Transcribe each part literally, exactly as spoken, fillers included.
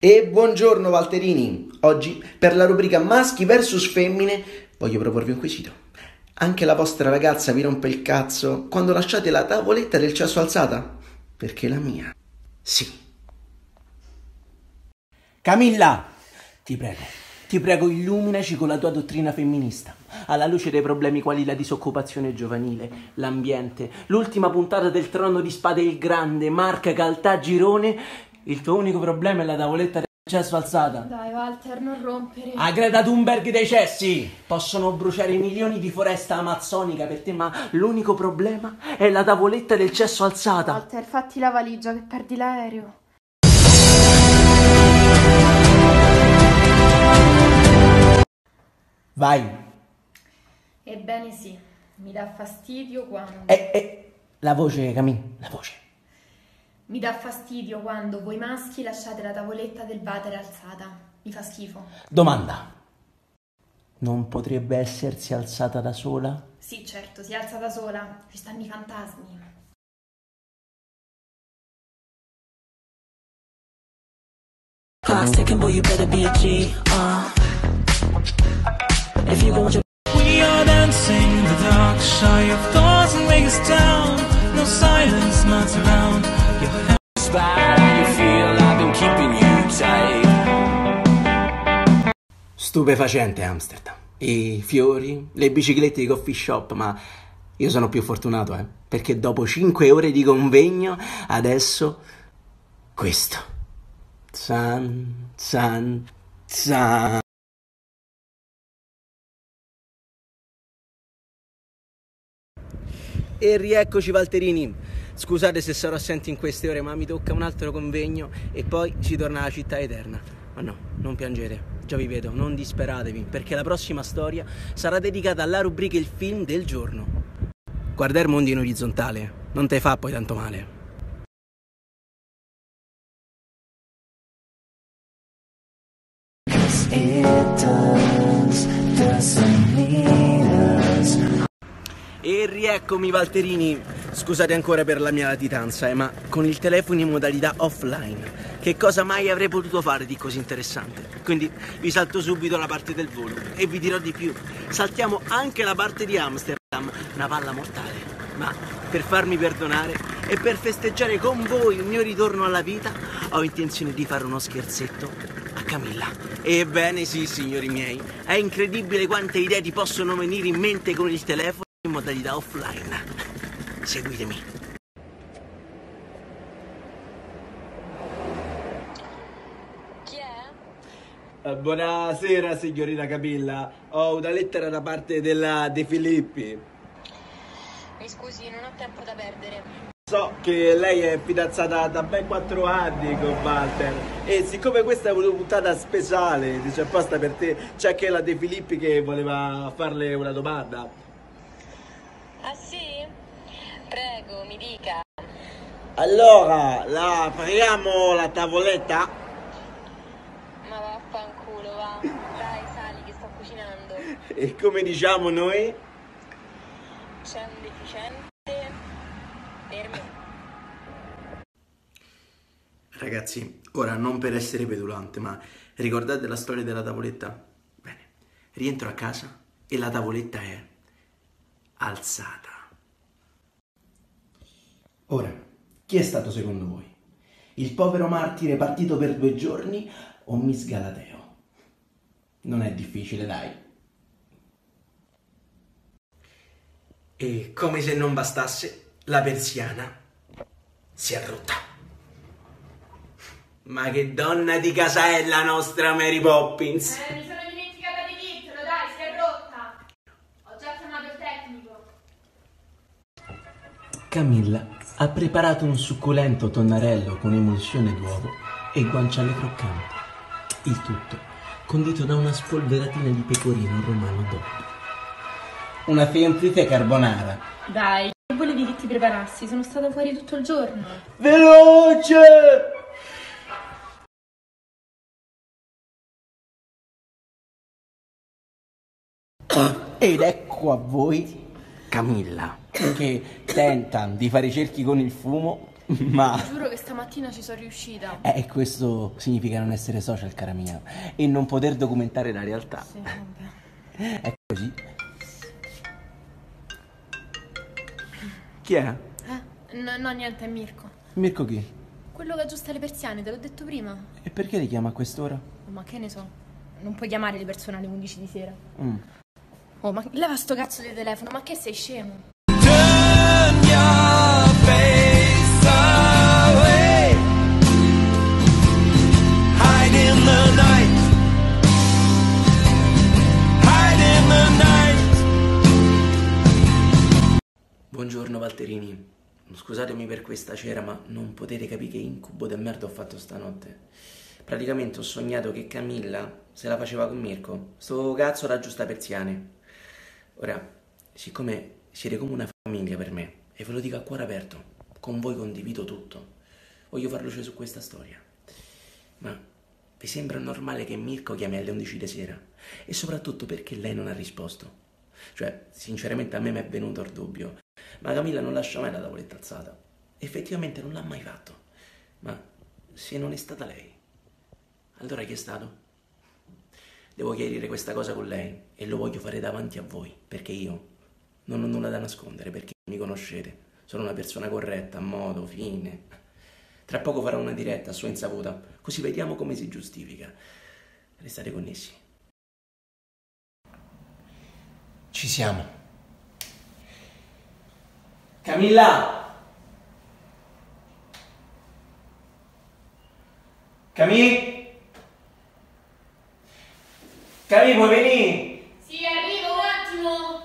E buongiorno Valterini, oggi per la rubrica maschi versus femmine voglio proporvi un quesito. Anche la vostra ragazza vi rompe il cazzo quando lasciate la tavoletta del cesso alzata? Perché la mia, sì. Camilla, ti prego, ti prego illuminaci con la tua dottrina femminista, alla luce dei problemi quali la disoccupazione giovanile, l'ambiente, l'ultima puntata del Trono di Spade il Grande, Marca, Caltà, Girone. Il tuo unico problema è la tavoletta del cesso alzata. Dai Walter, non rompere. A Greta Thunberg dei cessi! Possono bruciare milioni di foresta amazzonica per te, ma l'unico problema è la tavoletta del cesso alzata. Walter, fatti la valigia che perdi l'aereo. Vai. Ebbene sì, mi dà fastidio quando... Eh, eh, la voce, Camilla, la voce. Mi dà fastidio quando voi maschi lasciate la tavoletta del water alzata. Mi fa schifo. Domanda. Non potrebbe essersi alzata da sola? Sì, certo, si alza da sola. Ci stanno i fantasmi. Toxic and boy, you better be a G. Uh. If you want your we are dancing the dark, shy of thoughts and weigh us down. No silence, not around. Your hands bad, how you feel? I've been keeping you tight. Stupefacente Amsterdam. I fiori, le biciclette di coffee shop, ma io sono più fortunato, eh, perché dopo cinque ore di convegno, adesso questo. Zan, zan, zan. E rieccoci Valterini, scusate se sarò assente in queste ore, ma mi tocca un altro convegno e poi si torna alla città eterna. Ma no, non piangete, già vi vedo, non disperatevi, perché la prossima storia sarà dedicata alla rubrica Il film del giorno. Guardare il mondo in orizzontale, non te fa poi tanto male. E rieccomi Valterini, scusate ancora per la mia latitanza, eh, ma con il telefono in modalità offline, che cosa mai avrei potuto fare di così interessante? Quindi vi salto subito la parte del volo e vi dirò di più, saltiamo anche la parte di Amsterdam, una palla mortale, ma per farmi perdonare e per festeggiare con voi il mio ritorno alla vita, ho intenzione di fare uno scherzetto a Camilla. Ebbene sì, signori miei, è incredibile quante idee ti possono venire in mente con il telefono in modalità offline. Seguitemi. Chi è? Uh, buonasera signorina Camilla, ho una lettera da parte della De Filippi. Mi scusi, non ho tempo da perdere. So che lei è fidanzata da ben quattro anni con Walter e siccome questa è una puntata speciale, dice apposta per te, c'è anche la De Filippi che voleva farle una domanda. Ah sì? Prego, mi dica. Allora, la apriamo la tavoletta? Ma vaffanculo, va. Dai, sali che sto cucinando. E come diciamo noi? C'è un deficiente per me. Ragazzi, ora non per essere petulante, ma ricordate la storia della tavoletta? Bene, rientro a casa e la tavoletta è alzata. Ora, chi è stato secondo voi? Il povero martire partito per due giorni o Miss Galateo? Non è difficile, dai. E come se non bastasse, la persiana si è rotta. Ma che donna di casa è la nostra Mary Poppins? Eh, mi sono dimenticata di dirtelo, dai, si è rotta. Ho già chiamato il tecnico. Camilla ha preparato un succulento tonnarello con emulsione d'uovo e guanciale croccanti. Il tutto condito da una spolveratina di pecorino romano doppio. Una semplice carbonara. Dai, che volevi che ti preparassi? Sono stata fuori tutto il giorno. Veloce! Ed ecco a voi Camilla, che tenta di fare i cerchi con il fumo Ma... Giuro che stamattina ci sono riuscita. Eh, questo significa non essere social, cara mia, e non poter documentare la realtà. Sì, vabbè. È così. Chi è? Eh? No, no, niente, è Mirko. Mirko chi? Quello che aggiusta le persiane, te l'ho detto prima. E perché li chiama a quest'ora? Oh, ma che ne so? Non puoi chiamare le persone alle undici di sera. Mm. Oh, ma leva sto cazzo di telefono, ma che sei scemo? Turn your face away. Hide in the night. Hide in the night. Buongiorno Valterini. Scusatemi per questa cera, ma non potete capire che incubo del merda ho fatto stanotte. Praticamente ho sognato che Camilla se la faceva con Mirko, sto cazzo da giusta persiane. Ora, siccome siete come una famiglia per me, e ve lo dico a cuore aperto, con voi condivido tutto, voglio far luce su questa storia. Ma vi sembra normale che Mirko chiami alle undici di sera? E soprattutto perché lei non ha risposto? Cioè, sinceramente a me mi è venuto il dubbio. Ma Camilla non lascia mai la tavoletta alzata. Effettivamente non l'ha mai fatto. Ma se non è stata lei, allora chi è stato? Devo chiarire questa cosa con lei e lo voglio fare davanti a voi, perché io non ho nulla da nascondere, perché mi conoscete. Sono una persona corretta, a modo, fine. Tra poco farò una diretta a sua insaputa, così vediamo come si giustifica. Restate connessi. Ci siamo. Camilla! Camì? Camì, puoi venire? Sì, arrivo un attimo.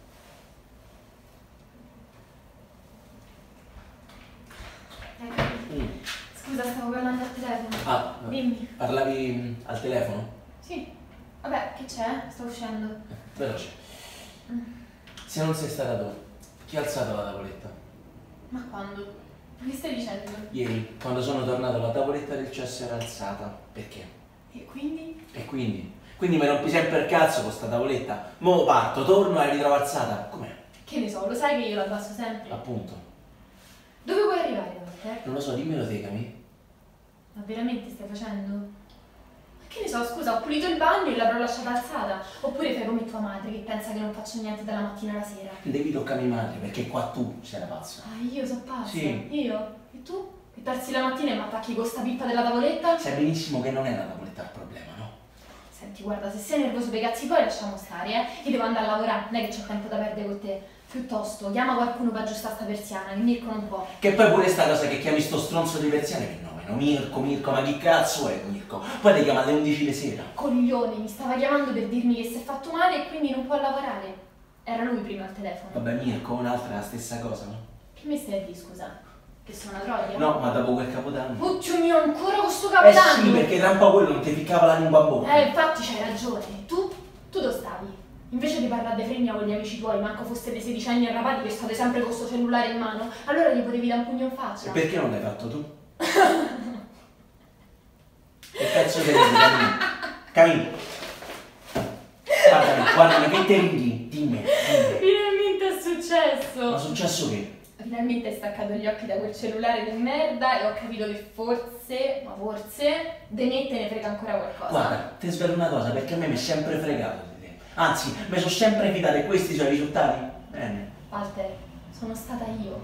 Mm. Scusa, stavo parlando al telefono. Ah, Dimmi. parlavi mm, al telefono? Sì. Vabbè, che c'è? Sto uscendo. Veloce. Se non sei stata tu, chi ha alzato la tavoletta? Ma quando? Che stai dicendo? Ieri, quando sono tornato, la tavoletta del cesso era alzata. Perché? E quindi? E quindi? Quindi mi rompi sempre il cazzo con sta tavoletta. Mo parto, torno e la ritrovo alzata. Com'è? Che ne so, lo sai che io la abbasso sempre. Appunto. Dove vuoi arrivare da te? Non lo so, dimmelo te, Camì. Ma veramente stai facendo? Ma che ne so, scusa, ho pulito il bagno e l'avrò lasciata alzata. Oppure fai come tua madre che pensa che non faccio niente dalla mattina alla sera. Devi toccare mia madre, perché qua tu sei la pazza. Ah, io so pazza? Sì. Io? E tu? Che terzi la mattina e mi attacchi con sta pippa della tavoletta? Sai benissimo che non è la tavoletta il problema, no? Senti, guarda, se sei nervoso per i cazzi tuoi lasciamo stare, eh. Io devo andare a lavorare, non è che c'ho tempo da perdere con te. Piuttosto, chiama qualcuno per aggiustare sta persiana, che Mirko non può. Che poi pure sta cosa che chiami sto stronzo di persiane, che nome, no? Mirko, Mirko, ma chi cazzo è Mirko? Poi ti chiama alle undici di sera. Coglione, mi stava chiamando per dirmi che si è fatto male e quindi non può lavorare. Era lui prima al telefono. Vabbè, Mirko, un'altra è la stessa cosa, no? Che mi stai a dire, scusa? Che sono una troia? No, ma dopo quel capodanno. Puccio mio, ancora con sto Eh capodanno? sì, perché tra un po' quello non ti ficcava la lingua a bocca. Eh, infatti c'hai ragione. Tu? Tu dove stavi? Invece di parlare di fregna con gli amici tuoi, manco foste dei sedicenni arrabbiati che state sempre con sto cellulare in mano, allora gli potevi dare un pugno in faccia. E perché non l'hai fatto tu? Che cazzo te ne dici, Camì? Guardami, guardami, che te ridi? Dimmi, dimmi. Finalmente è successo! Ma è successo che? Finalmente hai staccato gli occhi da quel cellulare di merda e ho capito che forse, ma forse, de me te ne frega ancora qualcosa. Guarda, ti svelo una cosa, perché a me mi è sempre fregato di te. Anzi, mi sono sempre fidato e questi sono i risultati. Bene. Walter, sono stata io.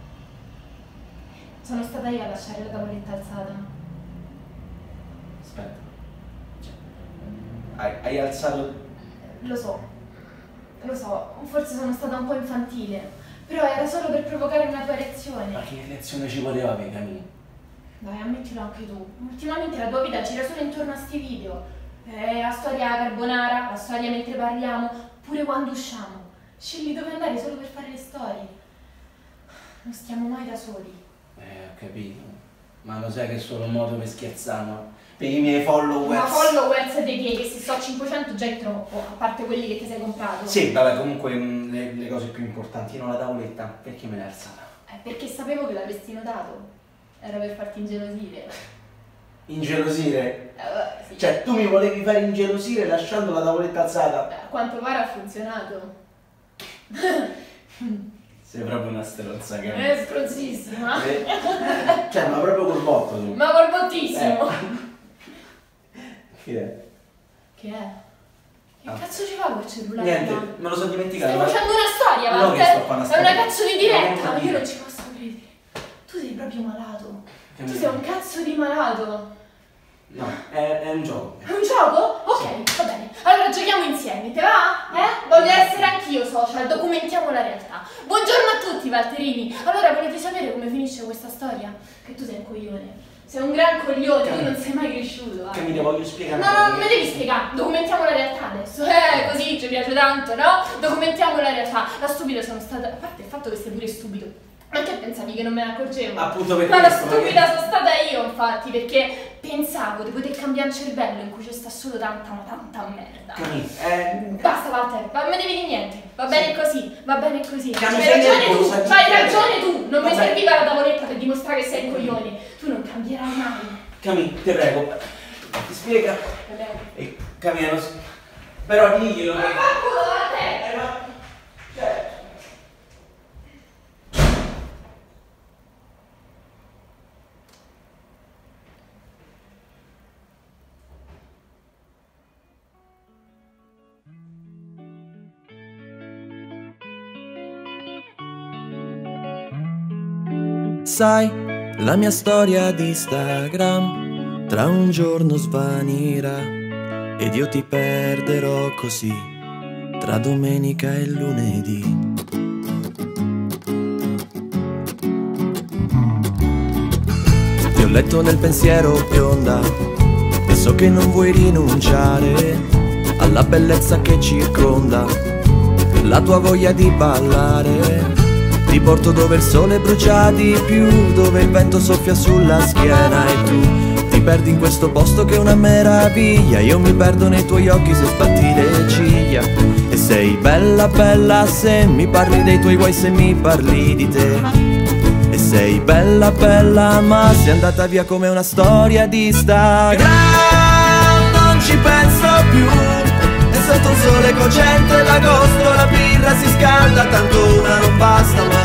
Sono stata io a lasciare la tavoletta alzata. Aspetta. Cioè, hai, hai alzato... Lo so, lo so, forse sono stata un po' infantile, però era solo per provocare una tua reazione. Ma che reazione ci poteva avere, Camì? Dai, ammettilo anche tu. Ultimamente la tua vita gira solo intorno a sti video. Eh, la storia carbonara, la storia mentre parliamo, pure quando usciamo. Scegli dove andare solo per fare le storie. Non stiamo mai da soli. Eh, ho capito. Ma lo sai che è solo un modo per scherzare, no? Per i miei followers. Ma followers dei che, che se so cinquecento già è troppo, a parte quelli che ti sei comprato. Sì, vabbè, comunque mh, le, le cose più importanti, non la tavoletta, perché me l'hai alzata? Eh, perché sapevo che l'avresti notato. Era per farti ingelosire. Ingelosire? Eh, vabbè, sì. Cioè, tu mi volevi fare ingelosire lasciando la tavoletta alzata? A quanto pare ha funzionato. Sei proprio una stronza, che È stronzissima. eh, Cioè, ma proprio col botto tu. Ma col bottissimo. Eh. Che è? Che è? Che Ah. cazzo ci fa quel cellulare? Niente, là? me lo sono dimenticato. Stai ma- facendo una storia, No, che sto Walter? facendo una È storia. una cazzo di diretta, No, ma io non ci posso credere. Tu sei proprio malato. Che Tu mi- sei un cazzo di malato. No, è, è un gioco. È un gioco? Ok, va bene. Allora giochiamo insieme, te va? Eh? Voglio essere anch'io social, documentiamo la realtà. Buongiorno a tutti, Valterini. Allora, volete sapere come finisce questa storia? Che tu sei un coglione. Sei un gran coglione, tu non sei mai cresciuto. Che mi voglio spiegare. No, no, non mi devi spiegare, documentiamo la realtà adesso. Eh, così ci piace tanto, no? Documentiamo la realtà. La stupida sono stata. A parte il fatto che sei pure stupido. Ma che pensavi che non me ne accorgevo? Appunto per Ma la questo, stupida perché- sono stata io, infatti, perché pensavo di poter cambiare un cervello in cui c'è sta solo tanta, ma tanta merda. Cami, eh, Basta, Walter, non mi devi dire niente. Va bene così, va bene così. Cami, Hai sei ragione tu, nervosa, hai ci ragione tu. Non mi Vabbè. serviva la tavoletta per dimostrare che sei un coglione. Tu non cambierai mai. Cami, ti prego. Ti spiega. Va bene. E Cami, non so- però diglielo. Ma fa culo, Walter! Eh, ma... Cioè... Sai, la mia storia di Instagram tra un giorno svanirà ed io ti perderò così tra domenica e lunedì. Ti ho letto nel pensiero, bionda, e so che non vuoi rinunciare alla bellezza che circonda la tua voglia di ballare. Ti porto dove il sole brucia di più, dove il vento soffia sulla schiena e tu ti perdi in questo posto che è una meraviglia. Io mi perdo nei tuoi occhi se sbatti le ciglia. E sei bella bella se mi parli dei tuoi guai, se mi parli di te. E sei bella bella ma sei andata via come una storia di Instagram. Non ci penso più, e sotto un sole cocente l'agosto la birra si scalda, tanto una non basta mai.